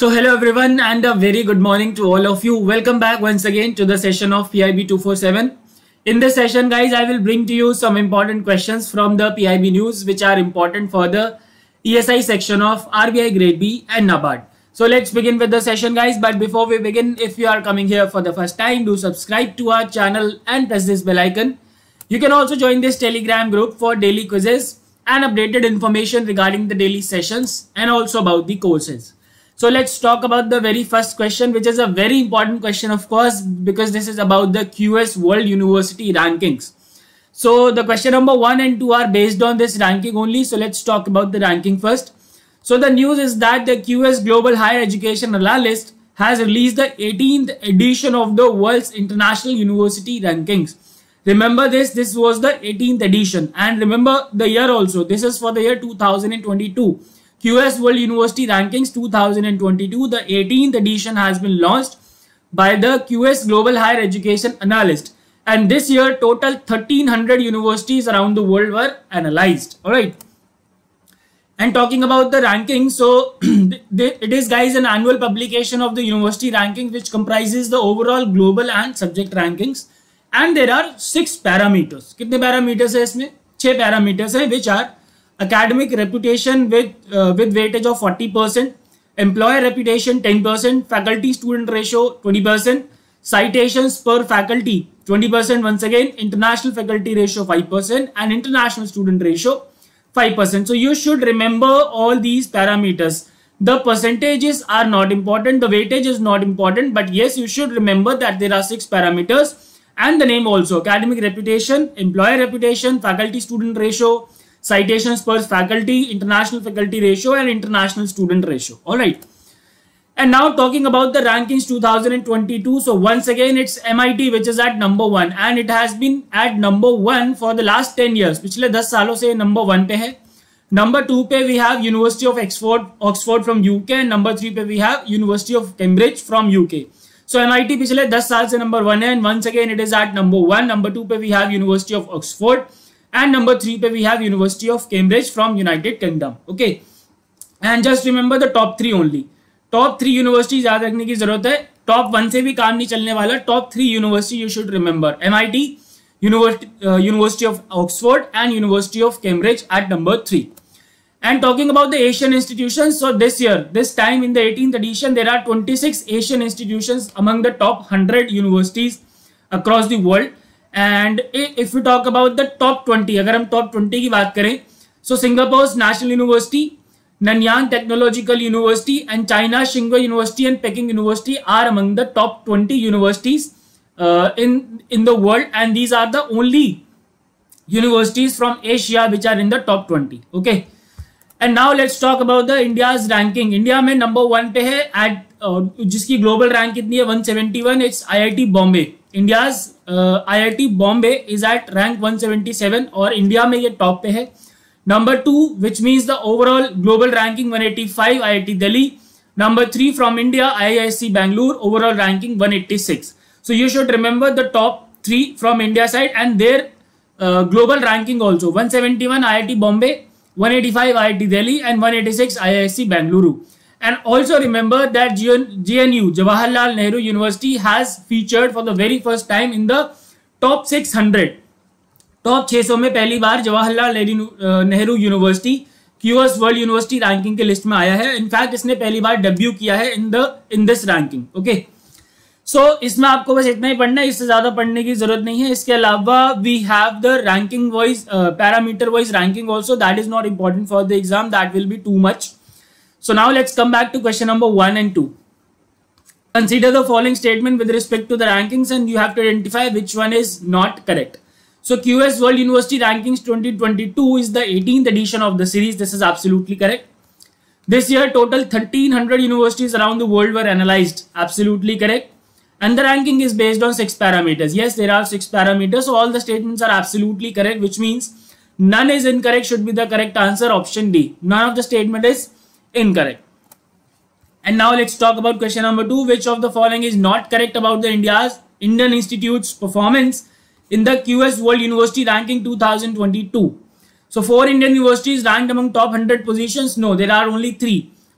So hello everyone and a very good morning to all of you. Welcome back once again to the session of PIB 247. In this session guys, I will bring to you some important questions from the PIB news which are important for the ESI section of RBI Grade B and NABARD. So let's begin with the session guys, but before we begin, if you are coming here for the first time, do subscribe to our channel and press this bell icon. You can also join this Telegram group for daily quizzes and updated information regarding the daily sessions and also about the courses. So let's talk about the very first question, which is a very important question, of course, because this is about the QS World University Rankings. So the question number 1 and 2 are based on this ranking only. So let's talk about the ranking first. So the news is that the QS Global Higher Education Analyst has released the 18th edition of the World's International University Rankings. Remember this was the 18th edition, and remember the year also. This is for the year 2022. QS World University Rankings 2022, the 18th edition has been launched by the QS Global Higher Education Analyst. And this year, total 1300 universities around the world were analyzed. Alright. And talking about the rankings, so it is guys an annual publication of the university rankings which comprises the overall global and subject rankings. And there are 6 parameters. कितने parameters है इसमें? 6 parameters हैं which are academic reputation with weightage of 40%, employer reputation 10%, faculty student ratio 20%, citations per faculty 20%, once again international faculty ratio 5% and international student ratio 5%. So you should remember all these parameters. The percentages are not important, the weightage is not important, but yes, you should remember that there are 6 parameters and the name also: academic reputation, employer reputation, faculty student ratio, citations per faculty, international faculty ratio and international student ratio. All right. And now talking about the rankings 2022. So once again, it's MIT which is at number 1 and it has been at number 1 for the last 10 years. पिछले 10 सालों से number 1 पे है. Number 2 पे we have University of Oxford from UK and number 3 पे we have University of Cambridge from UK. So MIT पिछले 10 साल से number 1 है and once again it is at number 1. Number 2 पे we have University of Oxford. And number 3 पे we have University of Cambridge from United Kingdom. Okay. And just remember the top 3 only. Top 3 universities याद रखने की जरूरत है. Top 1 से भी काम नहीं चलने वाला. Top 3 university you should remember: MIT, University of Oxford and University of Cambridge at number 3. And talking about the Asian institutions, so this time in the 18th edition, there are 26 Asian institutions among the top 100 universities across the world. And if we talk about the top 20, अगर हम top 20 की बात करें, so Singapore's National University, Nanyang Technological University and China Tsinghua University and Peking University are among the top 20 universities in the world, and these are the only universities from Asia which are in the top 20. Okay. And now let's talk about the India's ranking. India में number 1 पे है at जिसकी global rank कितनी है 171. It's IIT Bombay. India's IIT Bombay is at rank 177 और India में ये top पे है. Number 2, which means the overall global ranking 185, IIT Delhi. Number 3 from India, IISc Bangalore, overall ranking 186. So you should remember the top 3 from India side and their global ranking also: 171 IIT Bombay, 185 IIT Delhi and 186 IISc Bangalore. And also remember that JNU, Jawaharlal Nehru University, has featured for the very first time in the top 600. Top 600 में पहली बार Jawaharlal Nehru University QS World University ranking के list में आया है. In fact इसने पहली बार debut किया है in this ranking. Okay, so इसमें आपको बस इतना ही पढ़ना है, इससे ज्यादा पढ़ने की जरूरत नहीं है. इसके अलावा we have the ranking wise parameter wise ranking also. That is not important for the exam, that will be too much. So now let's come back to question number 1 and 2. Consider the following statement with respect to the rankings and you have to identify which one is not correct. So QS World University Rankings 2022 is the 18th edition of the series. This is absolutely correct. This year total 1300 universities around the world were analyzed. Absolutely correct. And the ranking is based on 6 parameters. Yes, there are 6 parameters. So all the statements are absolutely correct, which means none is incorrect should be the correct answer. Option D. None of the statement is incorrect. And now let's talk about question number 2. Which of the following is not correct about the Indian Institute's performance in the QS World University Ranking 2022? So 4 Indian universities ranked among top 100 positions. No, there are only 3.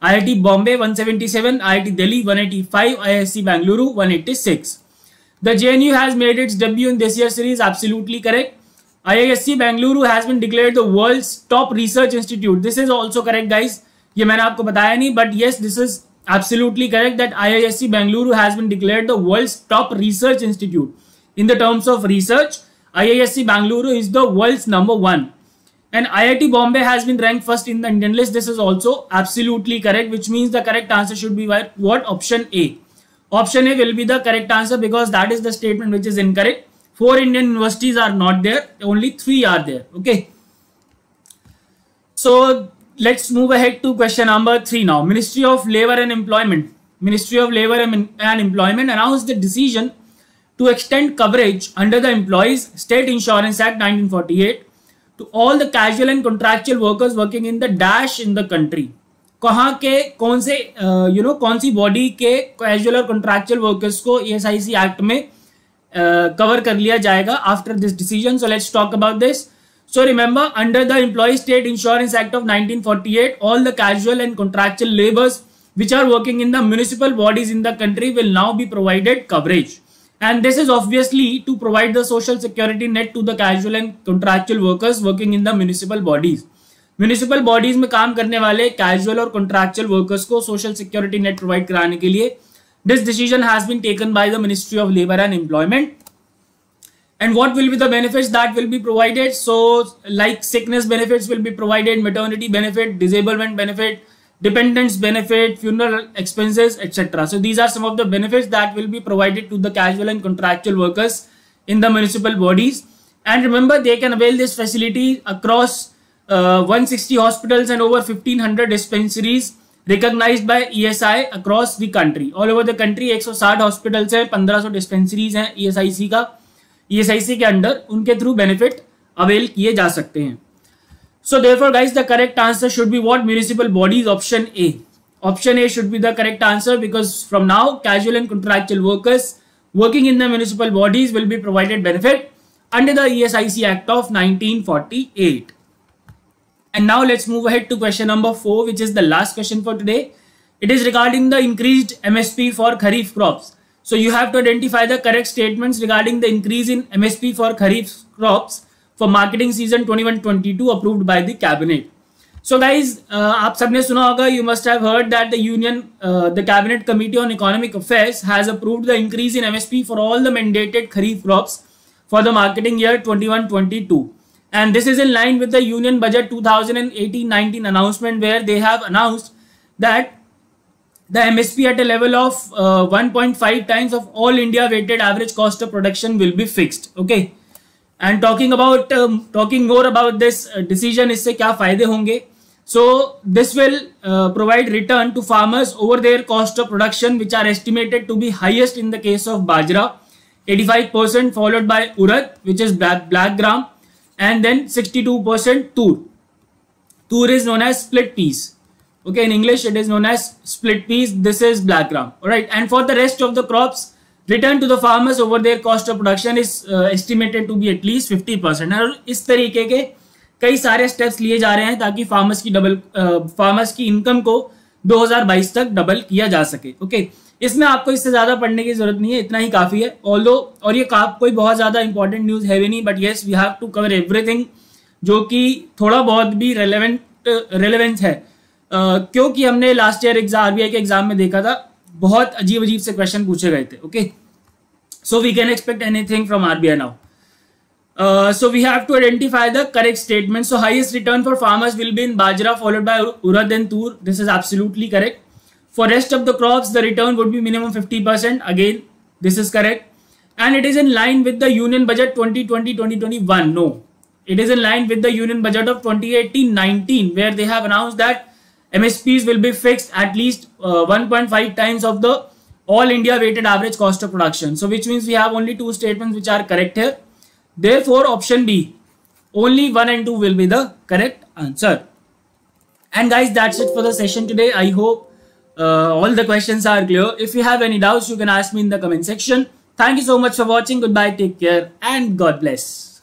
IIT Bombay 177, IIT Delhi 185, IISc Bangalore 186. The JNU has made its debut in this year's series. Absolutely correct. IISc Bangalore has been declared the world's top research institute. This is also correct, guys. ये मैंने आपको बताया नहीं, but yes, this is absolutely correct that IISc Bangalore has been declared the world's top research institute. In the terms of research, IISc Bangalore is the world's #1. And IIT Bombay has been ranked first in the Indian list. This is also absolutely correct, which means the correct answer should be what? Option A. Option A will be the correct answer because that is the statement which is incorrect. 4 Indian universities are not there. Only 3 are there. Okay. So let's move ahead to question number 3 now. Ministry of Labour and Employment. Ministry of Labour and Employment announced the decision to extend coverage under the Employees State Insurance Act 1948 to all the casual and contractual workers working in the dash in the country. कहाँ के कौन से कौन सी body के casual और contractual workers को ESIC act में कवर कर लिया जाएगा after this decision. So let's talk about this. So remember, under the employ state insurance act of 1948 all the casual and contractual labours which are working in the municipal bodies in the country will now be provided coverage. And this is obviously to provide the social security net to the casual and contractual workers working in the municipal bodies. Municipal bodies में काम करने वाले casual और contractual workers को social security net provide कराने के लिए this decision has been taken by the ministry of labour and employment. And what will be the benefits that will be provided? So like sickness benefits will be provided, maternity benefit, disablement benefit, dependents benefit, funeral expenses, etc. So these are some of the benefits that will be provided to the casual and contractual workers in the municipal bodies. And remember, they can avail this facility across 160 hospitals and over 1500 dispensaries recognized by ESI across the country. All over the country 160 hospitals हैं, 1500 dispensaries हैं ESIC के under, उनके through benefit avail किए जा सकते हैं. So therefore guys, the correct answer should be what? Municipal bodies, option A. Option A should be the correct answer because from now casual and contractual workers working in the municipal bodies will be provided benefit under the ESIC Act of 1948. And now let's move ahead to question number 4, which is the last question for today. It is regarding the increased MSP for Kharif crops. So you have to identify the correct statements regarding the increase in MSP for Kharif crops for marketing season 21-22 approved by the cabinet. So guys, आप सबने सुना होगा, you must have heard that the Cabinet Committee on Economic Affairs has approved the increase in MSP for all the mandated Kharif crops for the marketing year 21-22. And this is in line with the Union Budget 2018-19 announcement, where they have announced that the MSP at a level of 1.5 times of all India weighted average cost of production will be fixed. Okay. And talking more about this decision, इससे क्या फायदे होंगे? So this will provide return to farmers over their cost of production, which are estimated to be highest in the case of bajra, 85%, followed by urad, which is black gram, and then 62% tur. Tur is known as split peas. Okay, in English it is known as split peas. This is black gram. All right, and for the rest of the crops, return to the farmers over their cost of production is estimated to be at least 50%. और इस तरीके के कई सारे steps लिए जा रहे हैं ताकि फार्मर्स की इनकम को 2022 तक डबल किया जा सके. ओके, इसमें आपको इससे ज्यादा पढ़ने की जरूरत नहीं है, इतना ही काफी है. और ये कोई बहुत ज्यादा इंपॉर्टेंट न्यूज है भी नहीं, but yes we have to cover everything जो कि थोड़ा बहुत भी रेलेवेंस है, क्योंकि हमने लास्ट ईयर RBI के एग्जाम में देखा था बहुत अजीब से क्वेश्चन पूछे गए थे. Okay, so we can expect anything from RBI now. So we have to identify the correct statement. So highest return for farmers will be in bajra, followed by urad and tur. This is absolutely correct. For rest of the crops, the return would be minimum 50%. Again, this is correct. And it is in line with the Union Budget 2020-2021. No, it is in line with the Union Budget of 2018-19, where they have announced that MSPs will be fixed at least 1.5 times of the all India weighted average cost of production. So which means we have only 2 statements which are correct here. Therefore, option B, only 1 and 2 will be the correct answer. And guys, that's it for the session today. I hope all the questions are clear. If you have any doubts, you can ask me in the comment section. Thank you so much for watching. Goodbye, take care, and God bless.